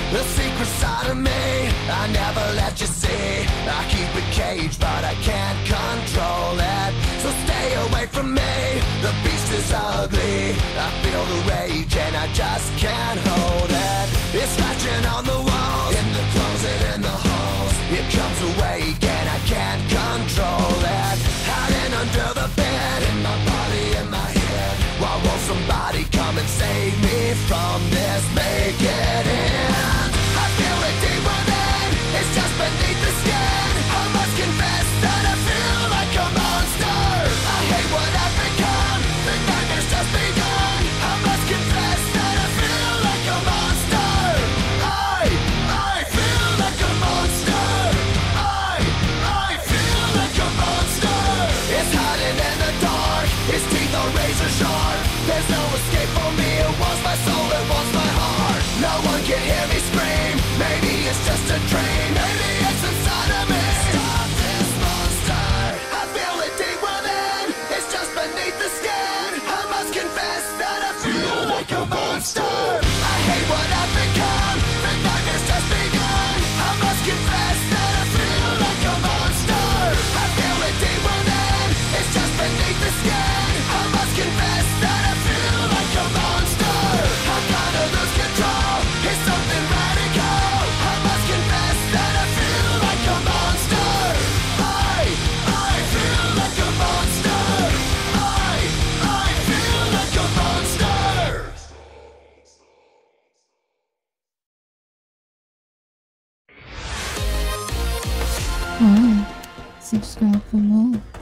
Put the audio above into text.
The secret side of me I never let you see. I keep it caged but I can't control it. So stay away from me, the beast is ugly. I feel the rage and I just can't hold it. It's scratching on the walls, in the closet, in the halls. It comes awake and I can't control it. Hiding under the bed, in my body, in my head. Why won't somebody come and save me from this? Make it end. I feel it deep within, it's just beneath the skin. I must confess that I feel like a monster. I hate what I've become, the nightmare's just begun. I must confess that I feel like a monster. I feel like a monster. I feel like a monster. It's hiding in the dark, its teeth are razor sharp. There's no escape for me, it wants my soul, it wants my heart. No one can hear me scream, maybe it's just a dream. Maybe it's inside of me. Stop this monster. I feel it deep within, it's just beneath the skin. I must confess that I feel like a monster. I hate what I've become, the nightmare's just begun. I must confess that I feel like a monster. I feel it deep within, it's just beneath the skin. I must confess that I feel like a monster. I'm gonna lose control, it's something radical. I must confess that I feel like a monster. I feel like a monster. I feel like a monster. Subscribe for more.